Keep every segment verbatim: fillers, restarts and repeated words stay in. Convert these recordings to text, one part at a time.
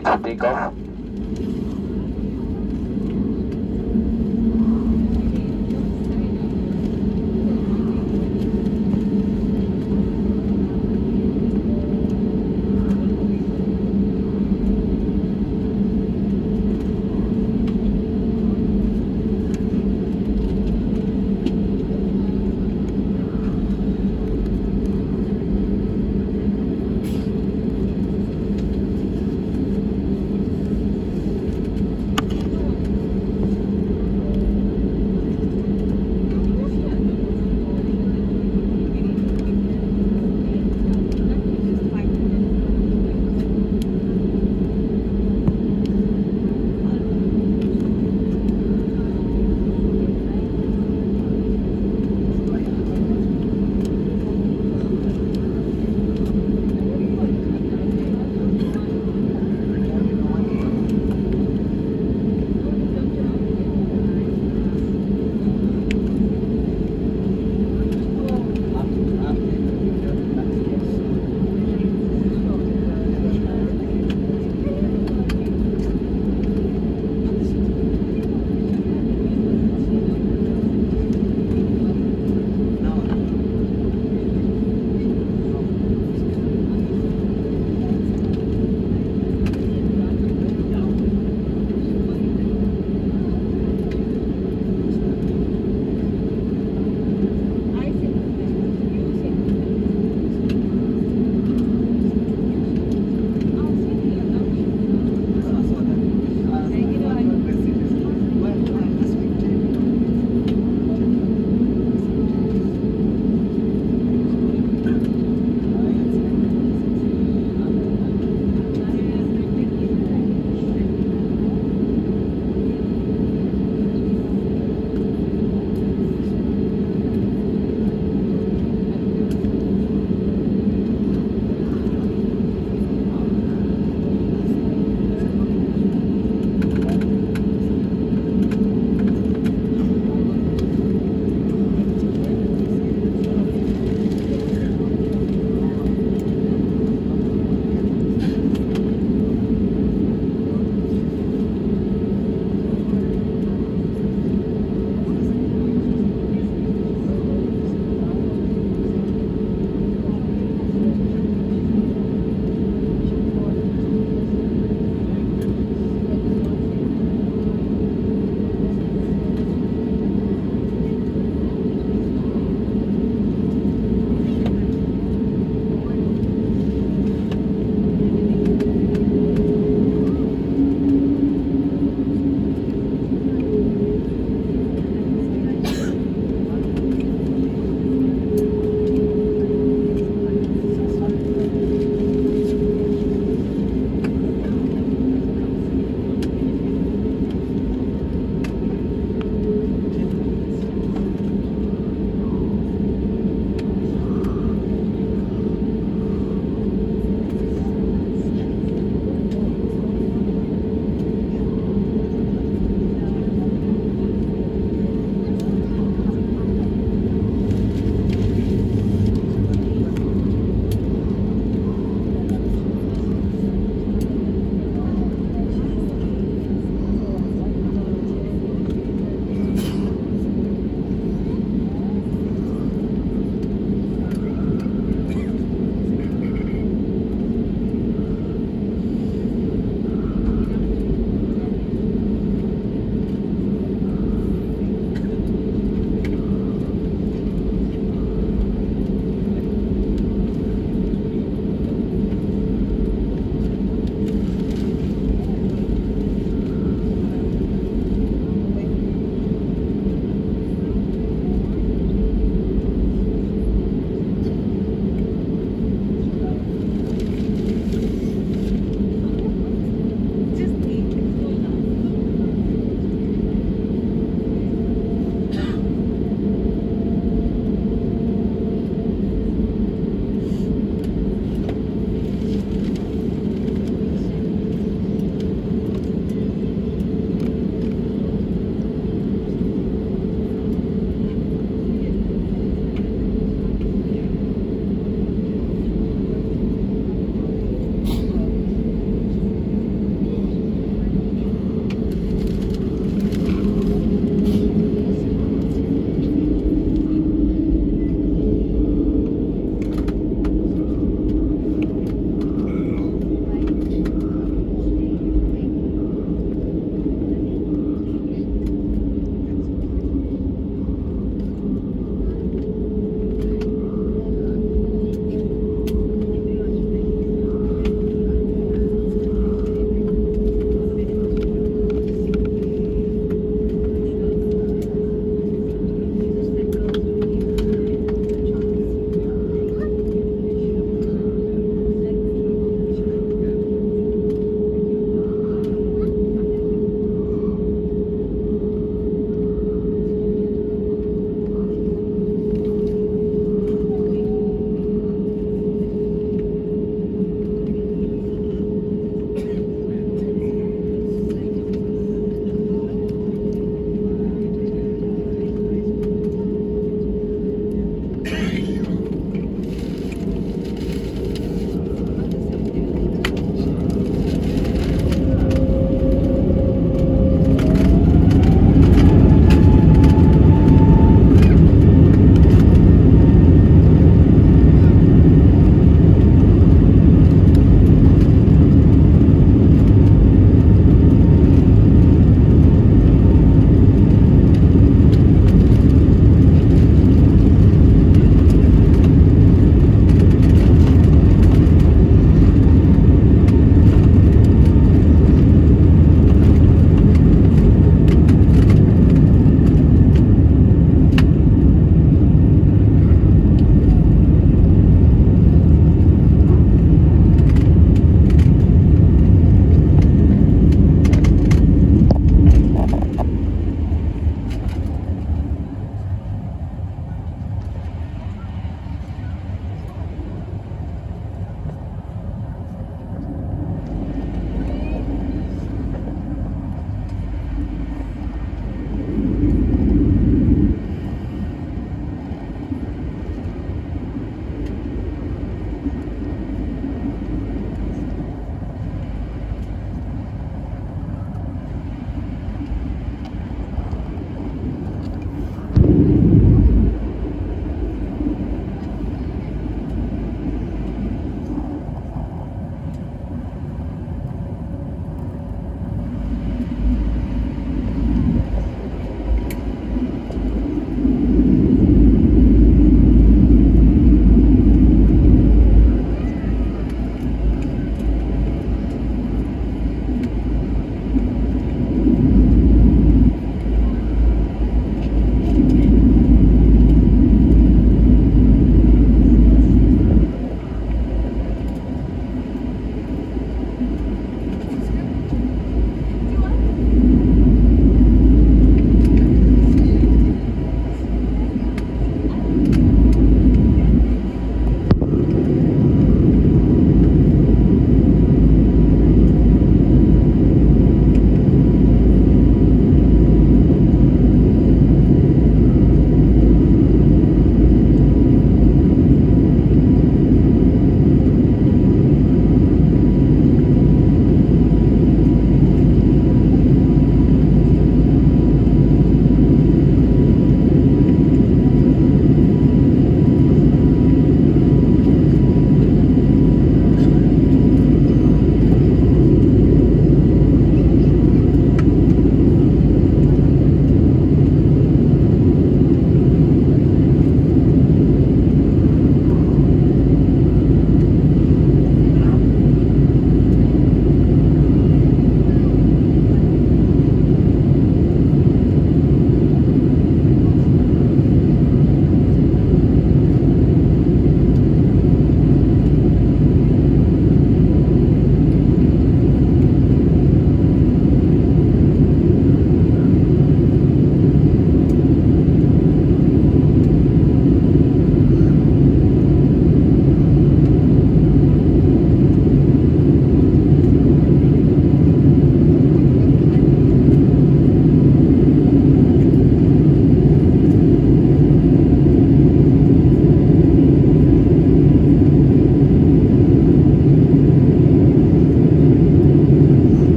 ready to take off.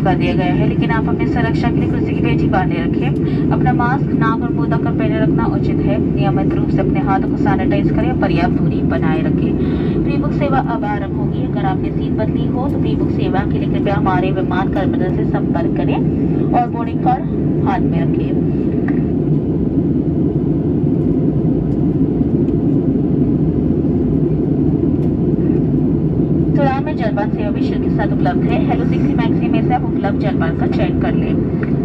कर दिया गया है, लेकिन आप अपनी सुरक्षा के लिए कुर्सी की पेटी बांधे रखें। अपना मास्क नाक और मुंह ढककर पहने रखना उचित है। नियमित रूप से अपने हाथों को सैनिटाइज करें और पर्याप्त दूरी बनाए रखें। प्री बुक सेवा अब आरंभ होगी। अगर आपने सीट बदली हो तो प्री बुक सेवा के लिए कृपया हमारे विमान कर्मचारी से संपर्क करें और बोर्डिंग कार्ड हाथ में रखें। उड़ान में जलपान सेवा भी शुल्क के साथ उपलब्ध है। हेलो सिक्सटी मैक्सी में से आप उपलब्ध जलपान का चयन कर लें।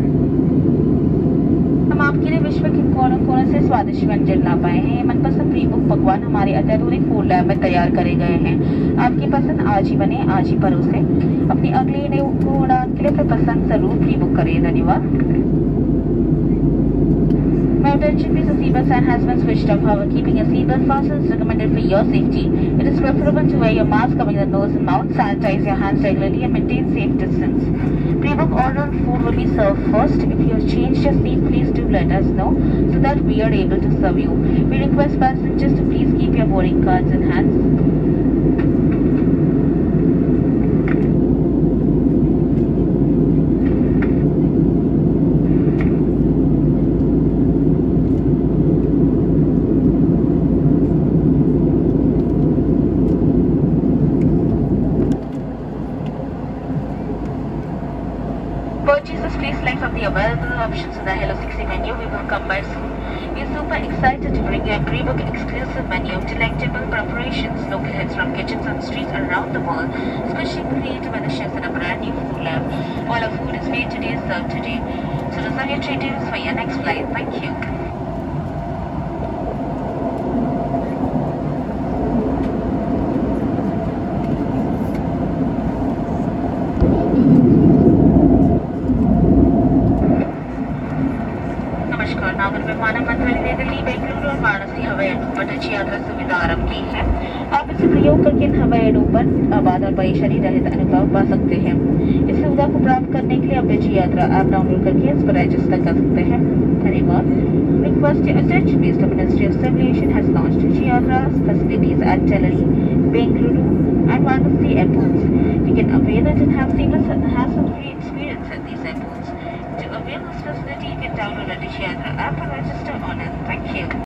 हम आपके लिए विश्व के कोने कोने से स्वादिष्ट व्यंजन ला पाए हैं। ये मनपसंद प्री बुक पकवान हमारे अत्याधुनिक फूड लैब में तैयार करे गए हैं। आपकी पसंद आज ही बने, आज ही परोसे। अपनी अगली उड़ान के लिए अपनी पसंद जरूर प्री बुक करें। धन्यवाद। My attention please, the seatbelt sign has been switched off. However, keeping your seatbelt fastened is recommended for your safety. It is preferable to wear your mask covering the nose and mouth, sanitize your hands regularly and maintain safe distance. Pre-book order food will be served first. If you have changed your seat, please do let us know so that we are able to serve you. We request passengers to please keep your boarding cards in hands. Purchases please select from the available options in the Hello sixty menu. We will come by soon. We are super excited to bring you a pre-book exclusive menu of delectable preparations, local hits from kitchens and streets around the world, especially created by the chefs in a brand new food lab. All our food is made today, served today. So reserve your tray tables for your next flight. Thank you. नागर विमानन मंत्रालय ने दिल्ली, बेंगलुरु और वाराणसी हवाई अड्डों पर touch यात्रा सुविधा आरंभ की है। आप इसे प्रयोग करके इन हवाई अड्डों पर आबाद और परेशानी रहित अनुभव पा सकते हैं। इस सुविधा को प्राप्त करने के लिए आप टच यात्रा ऐप डाउनलोड करके इस पर रजिस्टर कर सकते हैं। धन्यवाद। Request your attention please. The Ministry of Civil Aviation has launched Touch Yatra facilities at Delhi, Bengaluru and Varanasi airports. You can avail it and have seamless and hassle-free experience at these airports. To avail this facility, you can download a Touch Yatra app and register on it. Thank you.